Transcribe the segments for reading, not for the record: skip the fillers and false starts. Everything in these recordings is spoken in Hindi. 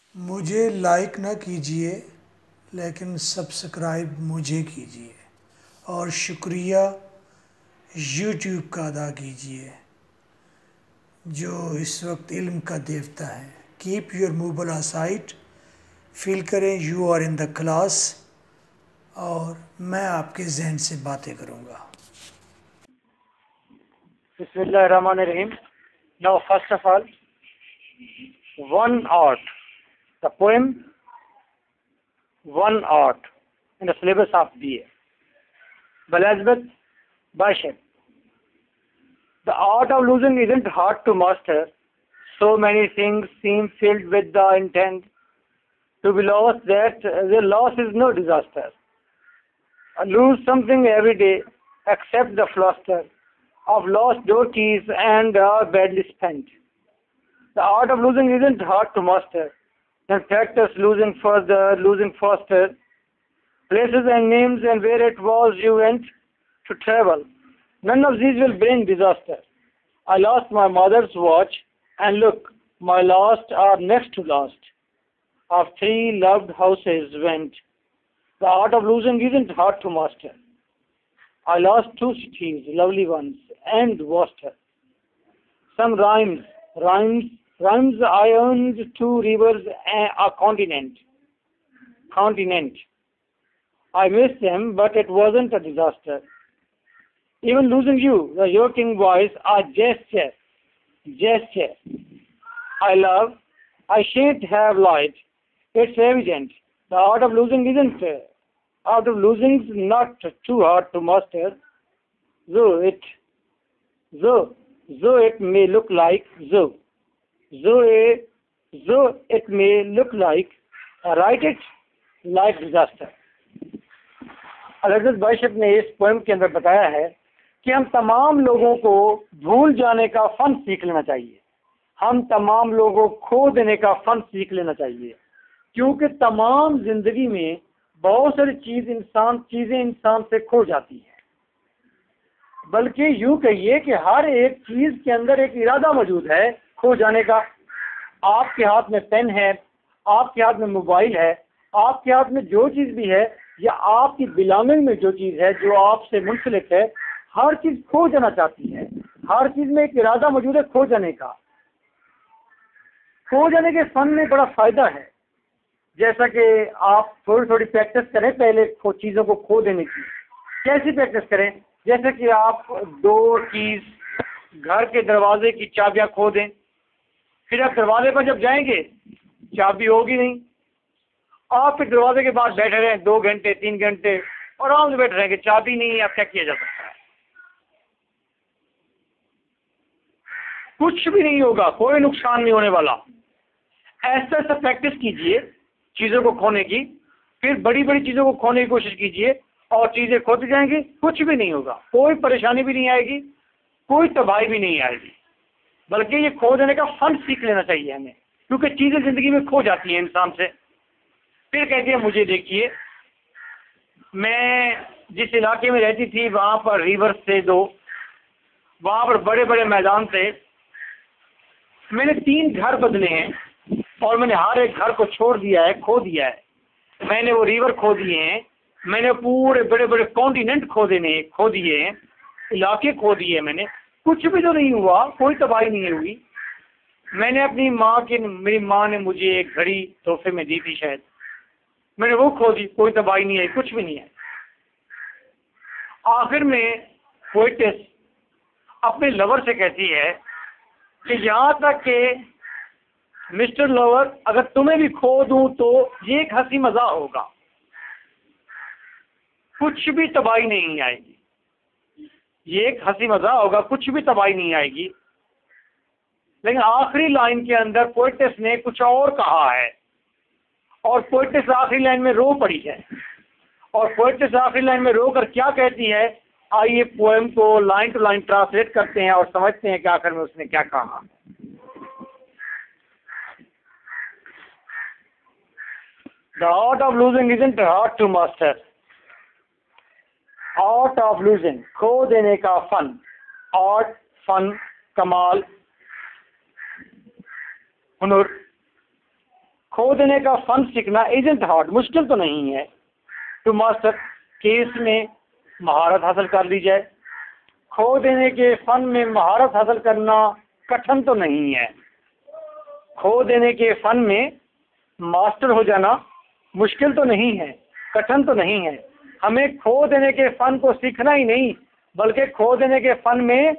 मुझे लाइक न कीजिए लेकिन सब्सक्राइब मुझे कीजिए और शुक्रिया यूट्यूब का अदा कीजिए जो इस वक्त इल्म का देवता है। Keep your mobile aside, feel करें you are in the class और मैं आपके जहन से बातें करूँगा। Bismillahirrahmanirrahim. Now, first of all, one art, the poem One Art in the syllabus of BA by Elizabeth Bishop. The art of losing isn't hard to master. So many things seem filled with the intent to be lost that the loss is no disaster. I lose something every day except the fluster of lost door keys and are badly spent. The art of losing isn't hard to master. Then practice losing further, losing faster, places and names and where it was you went to travel. None of these will bring disaster. I lost my mother's watch, and look, my lost are next to last. Of 3 loved houses went. The art of losing isn't hard to master. I lost 2 cities, lovely ones, and vaster. Some rhymes I earned 2 rivers, a continent. I missed them, but it wasn't a disaster. Even losing you, the yoking voice, a gesture. I love, I shan't have lied. It's evident. The art of losing isn't. Art of losing's not too hard to master. Though it may look like write it like disaster. Elizabeth Bishop ने इस पोएम के अंदर बताया है कि हम तमाम लोगों को भूल जाने का फन सीख लेना चाहिए, हम तमाम लोगों को खो देने का फन सीख लेना चाहिए, क्योंकि तमाम जिंदगी में बहुत सारी चीजें इंसान से खो जाती है। बल्कि यूं कहिए कि हर एक चीज के अंदर एक इरादा मौजूद है खो जाने का। आपके हाथ में पेन है, आपके हाथ में मोबाइल है, आपके हाथ में जो चीज भी है या आपकी बिलोंगिंग में जो चीज है जो आपसे मुंसलिक है, हर चीज खो जाना चाहती है। हर चीज में एक इरादा मौजूद है खो जाने का। खो जाने के फन में बड़ा फायदा है। जैसा कि आप थोड़ी थोड़ी प्रैक्टिस करें पहले चीजों को खो देने की। कैसी प्रैक्टिस करें? जैसे कि आप डोर कीज, घर के दरवाजे की चाबियां खो दें, फिर आप दरवाजे पर जब जाएंगे चाबी होगी नहीं, आप फिर दरवाजे के पास बैठे रहें 2 घंटे 3 घंटे आराम से बैठे रहेंगे, चाबी नहीं है, अब क्या किया जा सकता है? कुछ भी नहीं होगा, कोई नुकसान नहीं होने वाला। ऐसा प्रैक्टिस कीजिए चीजों को खोने की, फिर बड़ी बड़ी चीजों को खोने की कोशिश कीजिए और चीजें खोती जाएंगी, कुछ भी नहीं होगा, कोई परेशानी भी नहीं आएगी, कोई तबाही भी नहीं आएगी। बल्कि ये खो देने का फन सीख लेना चाहिए हमें, क्योंकि चीजें जिंदगी में खो जाती हैं इंसान से। फिर कहती है, मुझे देखिए, मैं जिस इलाके में रहती थी वहां पर रिवर थे 2, वहां पर बड़े बड़े मैदान थे। मैंने 3 घर बदले हैं और मैंने हर एक घर को छोड़ दिया है, खो दिया है। मैंने वो रिवर खो दिए हैं, मैंने पूरे बड़े बड़े कॉन्टिनेंट खो दिए हैं, इलाके खो दिए। मैंने कुछ भी तो नहीं हुआ, कोई तबाही नहीं हुई। मैंने अपनी मेरी माँ ने मुझे एक घड़ी तोहफे में दी थी शायद, मैंने वो खो दी, कोई तबाही नहीं आई, कुछ भी नहीं है। आखिर में पोएटिस अपने लवर से कहती है कि यहाँ तक कि मिस्टर लवर, अगर तुम्हें भी खो दूं तो ये एक हंसी मजाक होगा, कुछ भी तबाही नहीं आएगी। ये एक हंसी मजाक होगा, कुछ भी तबाही नहीं आएगी। लेकिन आखिरी लाइन के अंदर पोएटिस ने कुछ और कहा है और पोएटिस आखिरी लाइन में रो पड़ी है। और पोएटिस आखिरी लाइन में रो कर क्या कहती है, आइए पोएम को लाइन टू लाइन ट्रांसलेट करते हैं और समझते हैं कि आखिर में उसने क्या कहा। The art of losing isn't hard to master. Art of losing, खो देने का फन। आर्ट, फन, कमाल, हुनर, खो देने का फन सीखना इजंट हार्ड, मुश्किल तो नहीं है। टू मास्टर, कि इसमें महारत हासिल कर ली जाए। खो देने के फन में महारत हासिल करना कठिन तो नहीं है। खो देने के फन में मास्टर हो जाना मुश्किल तो नहीं है, कठिन तो नहीं है। हमें खो देने के फन को सीखना ही नहीं, बल्कि खो देने के फन में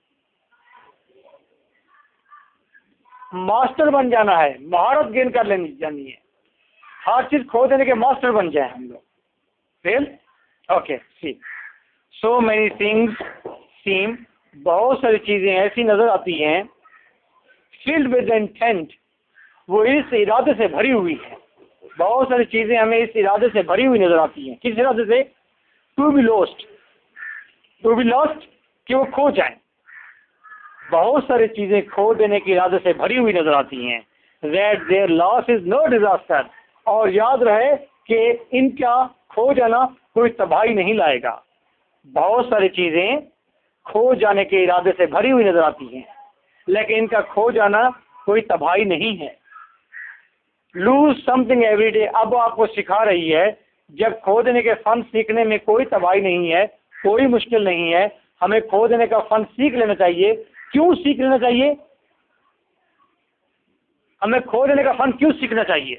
मास्टर बन जाना है, महारत गेन कर लेनी जानी है। हर चीज खो देने के मास्टर बन जाए हम लोग। फिर okay, see so many things seem, बहुत सारी चीजें ऐसी नजर आती हैं, फिल्ड विद इंटेंट, वो इस इरादे से भरी हुई है। बहुत सारी चीजें हमें इस इरादे से भरी हुई नजर आती हैं। किस इरादे से? To be lost, to be lost, कि वो खो जाए। बहुत सारी चीजें खो देने के इरादे से भरी हुई नजर आती हैं। That their loss is no disaster, और याद रहे कि इनका खो जाना कोई तबाही नहीं लाएगा। बहुत सारी चीजें खो जाने के इरादे से भरी हुई नजर आती हैं, लेकिन इनका खो जाना कोई तबाही नहीं है। लूज समथिंग एवरी डे, अब आपको सिखा रही है जब खो देने के फन सीखने में कोई तबाही नहीं है, कोई मुश्किल नहीं है, हमें खो देने का फन सीख लेना चाहिए। क्यों सीख लेना चाहिए? हमें खो देने का फन क्यों सीखना चाहिए?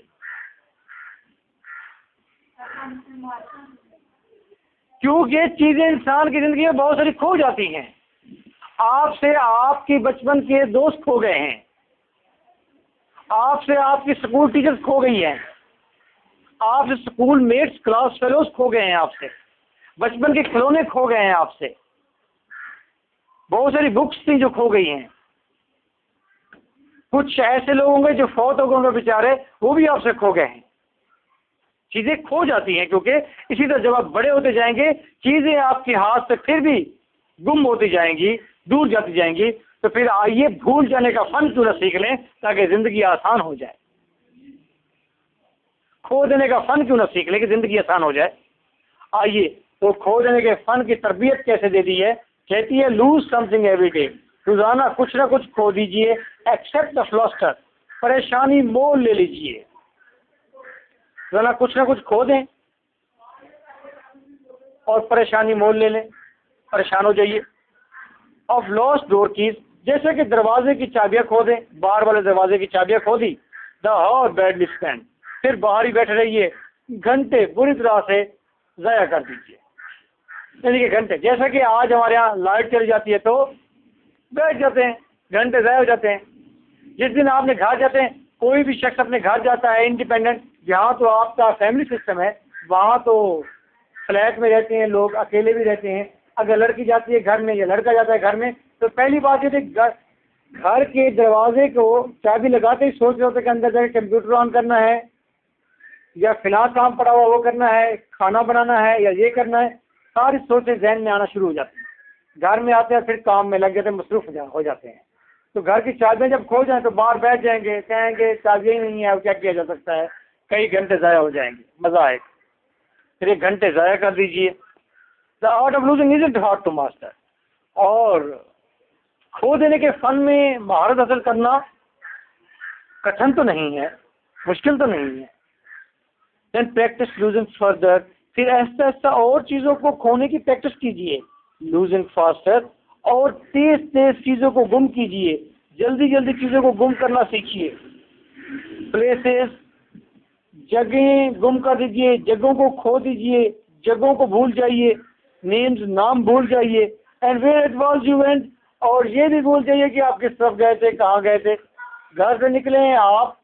क्योंकि चीजें इंसान की जिंदगी में बहुत सारी खो जाती हैं। आपसे आपकी बचपन के दोस्त खो गए हैं, आपसे आपकी स्कूल टीचर्स खो गई हैं, आपसे स्कूल मेट्स, क्लास फेलोज खो गए हैं, आपसे बचपन के खिलौने खो गए हैं, आपसे बहुत सारी बुक्स थी जो खो गई हैं। कुछ ऐसे लोग होंगे जो फौत हो गए बेचारे, वो भी आपसे खो गए हैं। चीजें खो जाती हैं, क्योंकि इसी तरह जब आप बड़े होते जाएंगे चीजें आपके हाथ से फिर भी गुम होती जाएंगी, दूर जाती जाएंगी। तो फिर आइए भूल जाने का फन क्यों ना सीख लें, ताकि जिंदगी आसान हो जाए। खो देने का फन क्यों ना सीख लें कि जिंदगी आसान हो जाए। आइए, तो खो देने के फन की तरबियत कैसे दे दी है? कहती है लूज समथिंग एवरी डे, रोजाना कुछ ना कुछ खो दीजिए। एक्सेप्ट द फ्लॉस्टर, परेशानी मोल ले लीजिए। रोजाना कुछ ना कुछ खो दें और परेशानी मोल ले लें, परेशान हो जाइए। ऑफ लॉस्ट डोर कीज, जैसे कि दरवाजे की चाबियां खो दें, बाहर वाले दरवाजे की चाबियां खो दी। द हावर बैडली स्पेंड, फिर बाहर ही बैठे रहिए, घंटे बुरी तरह से ज़ाया कर दीजिए। यानी कि घंटे, जैसा कि आज हमारे यहाँ लाइट चली जाती है तो बैठ जाते हैं, घंटे ज़ाया हो जाते हैं। जिस दिन आपने घर जाते हैं, कोई भी शख्स अपने घर जाता है इंडिपेंडेंट, यहाँ तो आपका फैमिली सिस्टम है, वहाँ तो फ्लैट में रहते हैं लोग, अकेले भी रहते हैं। अगर लड़की जाती है घर में या लड़का जाता है घर में, तो पहली बात ये थी घर के दरवाजे को चाबी लगाते ही सोच रहे होते कि अंदर जाकर कंप्यूटर ऑन करना है, या फिलहाल काम पड़ा हुआ वो करना है, खाना बनाना है, या ये करना है। सारी सोचें जहन में आना शुरू हो जाती हैं। घर में आते हैं फिर काम में लग जाते हैं, मसरूफ हो जाते हैं। तो घर की चाबियां जब खो जाएं तो बाहर बैठ जाएंगे, कहेंगे चाबियां ही नहीं है, अब क्या किया जा सकता है। कई घंटे ज़ाया हो जाएंगे, मज़ा आएगा। फिर 1 घंटे ज़ाया कर दीजिए। The art of losing isn't hard to master, और खो देने के फन में महारत हासिल करना कठिन तो नहीं है, मुश्किल तो नहीं है। देन प्रैक्टिस लूजिंग फर्दर, फिर ऐसा ऐसा और चीज़ों को खोने की प्रैक्टिस कीजिए। लूजिंग फास्टर, और तेज तेज चीज़ों को गुम कीजिए, जल्दी जल्दी चीज़ों को गुम करना सीखिए। प्लेसेस, जगहें गुम कर दीजिए, जगहों को खो दीजिए, जगहों को भूल जाइए, नेम्स, नाम भूल जाइए। And where it was you went, और ये भी भूल जाइए कि आप किस तरफ गए थे, कहाँ गए थे। घर से निकले हैं आप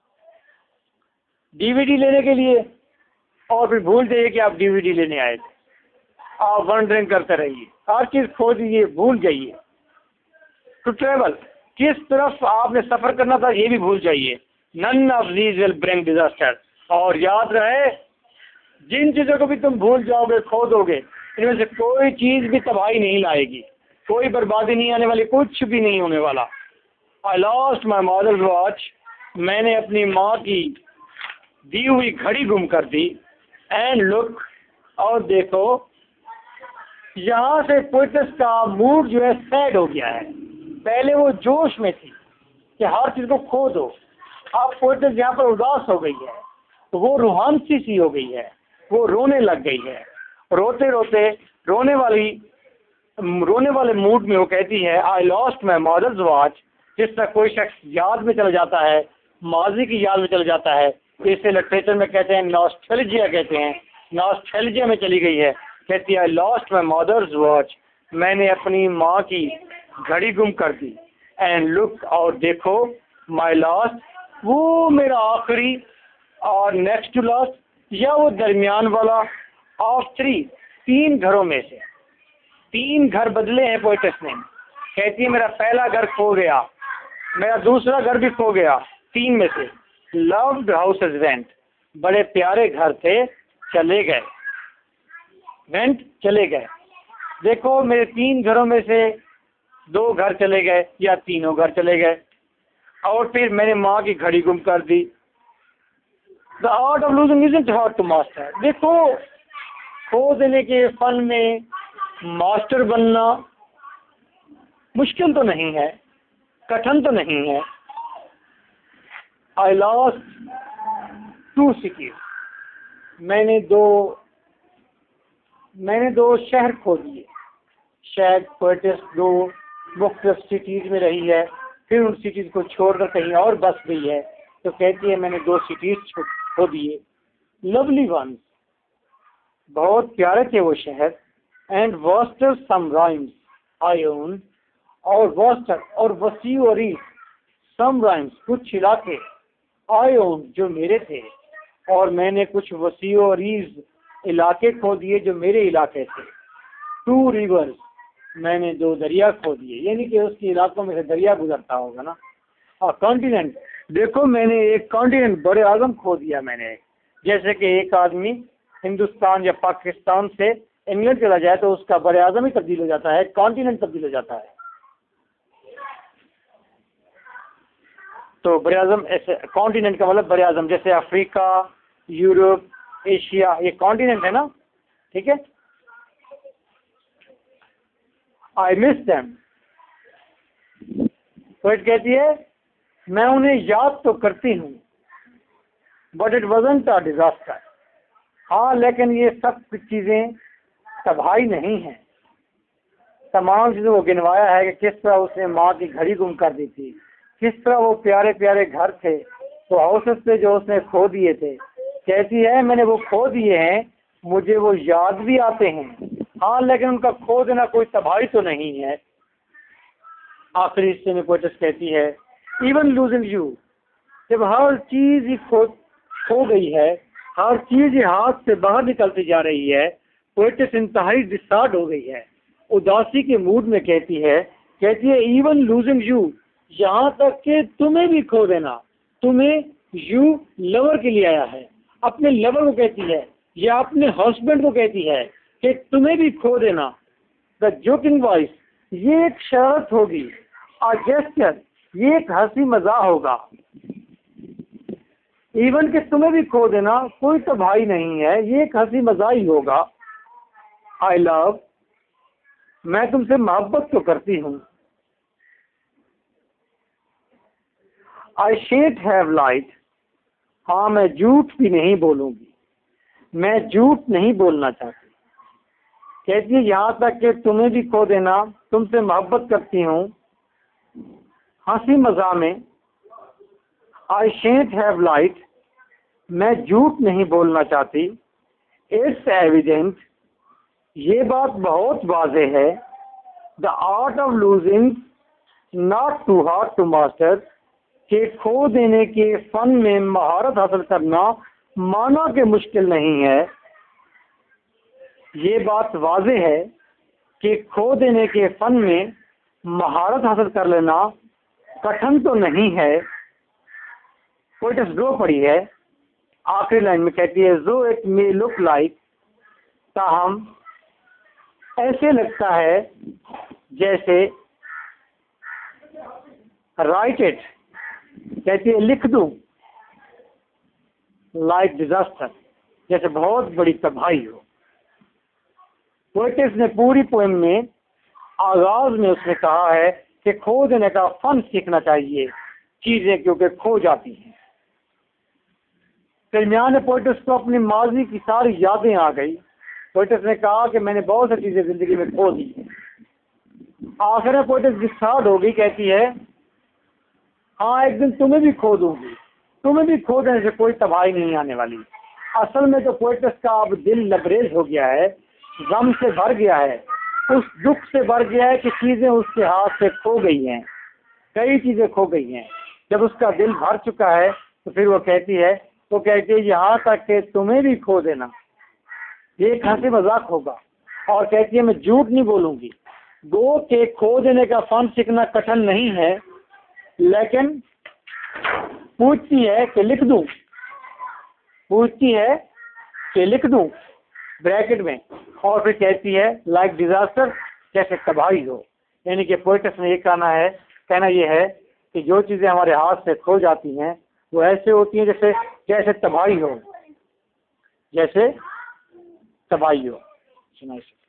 डीवीडी लेने के लिए, और फिर भूल जाइए कि आप डीवीडी लेने आए थे। आप वंडरिंग करते रहिए, हर चीज़ खो दीजिए, भूल जाइए। टू ट्रेवल, किस तरफ आपने सफ़र करना था ये भी भूल जाइए। None of these will bring disaster, और याद रहे जिन चीज़ों को भी तुम भूल जाओगे, खो दोगे, इनमें से कोई चीज़ भी तबाही नहीं लाएगी, कोई बर्बादी नहीं आने वाली, कुछ भी नहीं होने वाला। I lost my mother's watch, मैंने अपनी माँ की दी हुई घड़ी गुम कर दी। एंड लुक, और देखो, यहाँ से पोइटस का मूड जो है सैड हो गया है। पहले वो जोश में थी कि हर चीज़ को खो दो, अब पोएट्स यहाँ पर उदास हो गई है, तो वो रूहानी सी हो गई है, वो रोने लग गई है, रोते रोते रोने वाले मूड में वो कहती है I lost my mother's watch. जिस तरह कोई शख्स याद में चला जाता है, माजी की याद में चला जाता है, इसे लिटरेचर में कहते हैं नॉस्टैल्जिया कहते हैं, नॉस्टैल्जिया में चली गई है। कहती है I lost my mother's watch, मैंने अपनी माँ की घड़ी गुम कर दी। एंड लुक, और देखो, माई लास्ट, वो मेरा आखिरी, और नेक्स्ट टू लास्ट, या वो दरमियान वाला, ऑफ 3 घरों में से 3 घर बदले हैं पोएट्स ने। कहती है मेरा पहला घर खो गया, मेरा दूसरा घर भी खो गया, 3 में से। लव्ड हाउसेस वेंट, बड़े प्यारे घर थे, चले गए, वेंट चले गए। देखो मेरे 3 घरों में से 2 घर चले गए या तीनों घर चले गए, और फिर मैंने माँ की घड़ी गुम कर दी। The art of losing isn't hard to master. देखो खो देने के फन में मास्टर बनना मुश्किल तो नहीं है, कठिन तो नहीं है। आई लॉस्ट 2 cities, मैंने दो शहर खो दिए। शायद पोएट्स 2 मुख्तलिफ सिटीज में रही है, फिर उन सिटीज को छोड़कर कहीं और बस गई है, तो कहती है मैंने 2 सिटीज खो दिए। लवली वंस, बहुत प्यारे थे वो शहर। And vaster some rhymes I own, और वास्टर और वसी और सम राइम्स, कुछ इलाके, आई ओन, जो मेरे थे, और मैंने कुछ वसी और इलाके खो दिए जो मेरे इलाके थे। 2 रिवर्स, मैंने 2 दरिया खो दिए, यानी कि उसके इलाकों में से दरिया गुजरता होगा ना। और कॉन्टिनेंट, देखो मैंने एक कॉन्टिनेंट, बड़े आजम खो दिया मैंने। जैसे कि एक आदमी हिंदुस्तान या पाकिस्तान से इंग्लैंड चला जाए तो उसका बड़े आजम ही तब्दील हो जाता है, कॉन्टिनेंट तब्दील हो जाता है। तो बड़े आजम, ऐसे कॉन्टिनेंट का मतलब बड़े आजम, जैसे अफ्रीका, यूरोप, एशिया, ये कॉन्टिनेंट है ना, ठीक है। आई मिस देम, पोएट कहती है मैं उन्हें याद तो करती हूँ, but it wasn't a disaster. हाँ, लेकिन ये सब चीजें तबाही नहीं है। तमाम चीजों को गिनवाया है कि किस तरह उसने माँ की घड़ी गुम कर दी थी, किस तरह वो प्यारे प्यारे घर थे, तो हाउसेस थे जो उसने खो दिए थे। कहती है मैंने वो खो दिए हैं, मुझे वो याद भी आते हैं, हाँ, लेकिन उनका खो देना कोई तबाही तो नहीं है। आखिरी हिस्से में पोएट्स कहती है इवन लूजिंग यू, जब हर चीज ही खो गई है, हर चीज ही हाथ से बाहर निकलती जा रही है, पोएट्स इंतहाई डिस्टार्ट हो गई है, उदासी के मूड में कहती है इवन लूजिंग यू, यहाँ तक कि तुम्हें भी खो देना। तुम्हें यू लवर के लिए आया है, अपने लवर को कहती है या अपने हस्बैंड को कहती है कि तुम्हें भी खो देना। द जोकिंग वॉइस, ये एक शरारत होगी, आ जेस्चर, ये एक हंसी मजाक होगा। इवन कि तुम्हें भी खो देना कोई तबाही नहीं है, ये एक हंसी मजाक ही होगा। आई लव, मैं तुमसे मोहब्बत तो करती हूँ। आई शेंट हैव लाइट, हाँ मैं झूठ भी नहीं बोलूंगी, मैं झूठ नहीं बोलना चाहती। कहती है यहाँ तक कि तुम्हें भी खो देना, तुमसे मोहब्बत करती हूँ, हंसी मजाक में। आई शेंट हैव लाइट, मैं झूठ नहीं बोलना चाहती। इट्स एविडेंट, ये बात बहुत वाजे है। The art of losing not too hard to master, के खो देने के फन में महारत हासिल करना माना के मुश्किल नहीं है। ये बात वाजे है कि खो देने के फन में महारत हासिल कर लेना कठिन तो नहीं है। पोएट्स दो पढ़ी है, आखिरी लाइन में कहती है जो इट मे लुक लाइक, ताहम ऐसे लगता है जैसे, राइट इट, कहती है लिख दूं, लाइक डिजास्टर, जैसे बहुत बड़ी तबाही हो। पोएट्स ने पूरी पोएम में आगाज में उसने कहा है कि खो देने का फन सीखना चाहिए, चीजें क्योंकि खो जाती हैं। दरमियान में पोइटस को अपनी माजी की सारी यादें आ गई। पोइटस ने कहा कि मैंने बहुत सी चीज़ें ज़िंदगी में खो दी। आखिर में पोइटस डिस्चार्ज हो गई, कहती है हाँ एक दिन तुम्हें भी खो दूंगी, तुम्हें भी खो देने से कोई तबाही नहीं आने वाली। असल में तो पोइटस का अब दिल लबरेज हो गया है, गम से भर गया है, उस दुख से भर गया है कि चीज़ें उसके हाथ से खो गई हैं, कई चीज़ें खो गई हैं। जब उसका दिल भर चुका है तो फिर वो कहती है यहाँ तक कि तुम्हें भी खो देना ये एक हंसी मजाक होगा। और कहती है मैं झूठ नहीं बोलूँगी, गो के खो देने का फन सीखना कठिन नहीं है, लेकिन पूछती है कि लिख दूं, पूछती है कि लिख दूं ब्रैकेट में, और फिर कहती है लाइक डिजास्टर, जैसे तबाही हो। यानी कि पोइटस ने ये कहना ये है कि जो चीज़ें हमारे हाथ से खो जाती हैं वो ऐसे होती हैं जैसे तबाही हो, जैसे तबाही हो। सुनाइए।